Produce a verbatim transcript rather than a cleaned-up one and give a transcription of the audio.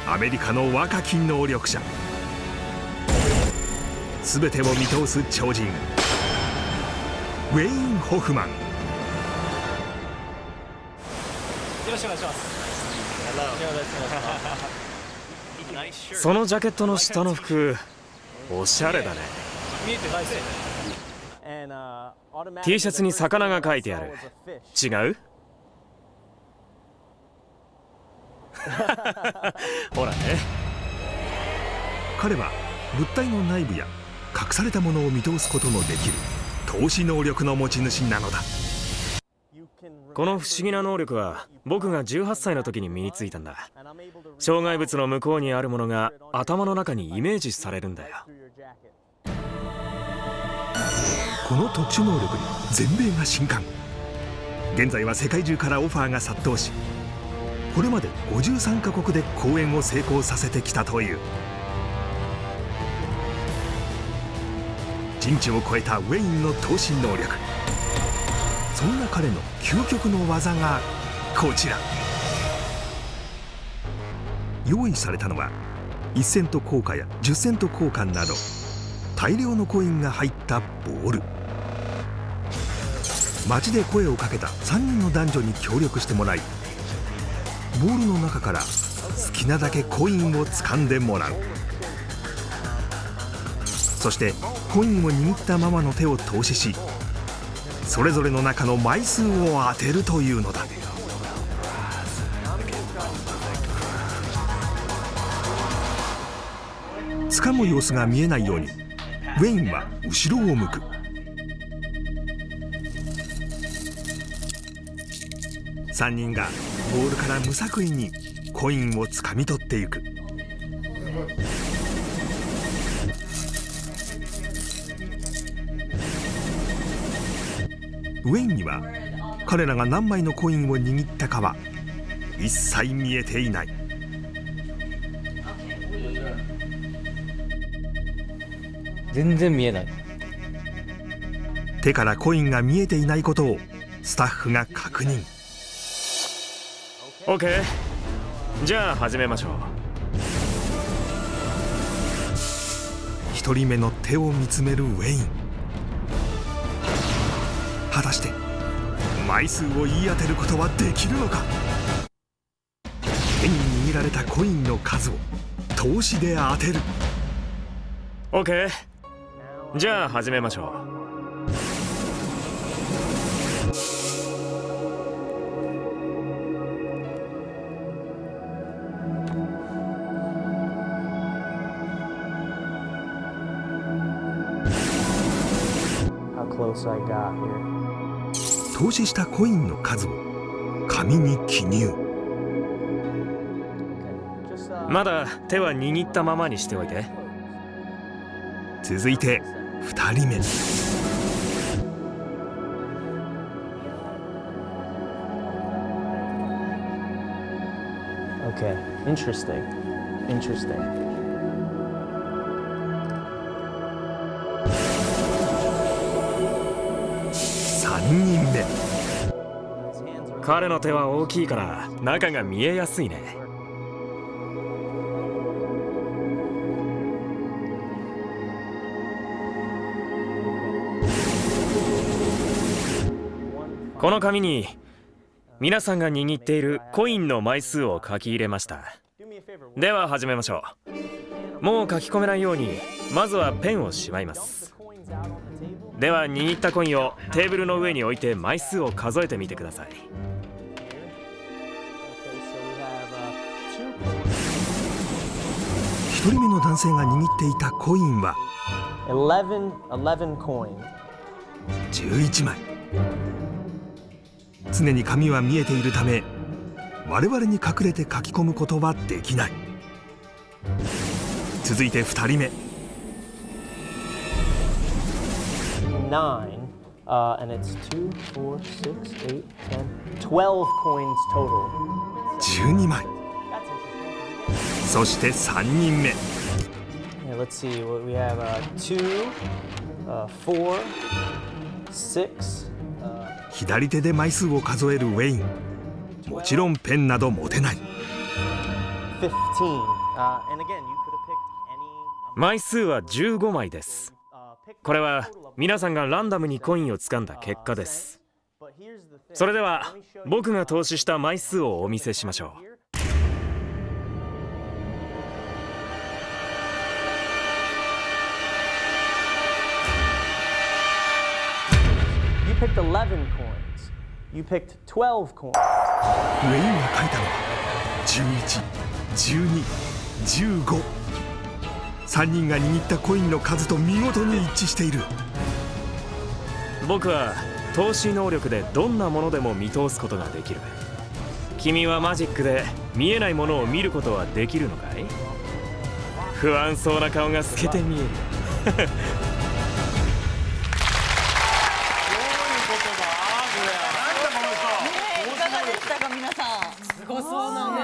アメリカの若き能力者、全てを見通す超人ウェイン・ホフマン。 よろしくお願いします。 そのジャケットの下の服おしゃれだね。 見えてないっすよね。 T シャツに魚が描いてある。違う？ほらね。 彼は物体の内部や隠されたものを見通すことのできる透視能力の持ち主なのだ。 この不思議な能力は僕がじゅうはっさいの時に身についたんだ。障害物の向こうにあるものが頭の中にイメージされるんだよ。 この特殊能力に全米が震撼。現在は世界中からオファーが殺到し、これまでごじゅうさんカ国で公演を成功させてきたという。人知を超えたウェインの透視能力。そんな彼の究極の技がこちら。用意されたのはいちセント硬貨やじゅっセント交換など大量のコインが入ったボール。街で声をかけたさんにんの男女に協力してもらい、ボールの中から好きなだけコインを掴んでもらう。そしてコインを握ったままの手を投資し、それぞれの中の枚数を当てるというのだ。掴む様子が見えないようにウェインは後ろを向く。さんにんがボールから無作為にコインを掴み取っていく。ウェインには彼らが何枚のコインを握ったかは一切見えていない。 全然見えない。 手からコインが見えていないことをスタッフが確認。 OK、 じゃあ始めましょう。 一人目の手を見つめるウェイン。果たして枚数を言い当てることはできるのか。手に握られたコインの数を透視で当てる。 OK、 じゃあ始めましょう。 透視したコインの数を紙に記入。 まだ手は握ったままにしておいて。 続いてふたりめ。 Okay, interesting, interesting. さんにんめ。 彼の手は大きいから中が見えやすいね。この紙に皆さんが握っているコインの枚数を書き入れました。では始めましょう。もう書き込めないようにまずはペンをしまいます。では握ったコインをテーブルの上に置いて枚数を数えてみてください。 一人目の男性が握っていたコインはじゅういちまい。常に紙は見えているため我々に隠れて書き込むことはできない。続いてふたりめ。 nine, uh, and it's two, four, six, eight, ten, twelve coins total. じゅうにまい。そしてさんにんめ。 Yeah, let's see. We have uh, two, uh, four, six. Uh, 左手で枚数を数えるウェイン。もちろんペンなど持てない。 fifteen. Uh, and again, you could have picked any. 枚数はじゅうごまいです。これは皆さんがランダムにコインを掴んだ結果です。それでは僕が投資した枚数をお見せしましょう。 You picked eleven coins. You picked twelve coins. ウェインが書いたのはじゅういち、じゅうに、じゅうご。さんにんが握ったコインの数と見事に一致している。 僕は透視能力でどんなものでも見通すことができる。君はマジックで見えないものを見ることはできるのかい？不安そうな顔が透けて見える。 いかがでしたか皆さん。すごそうなね。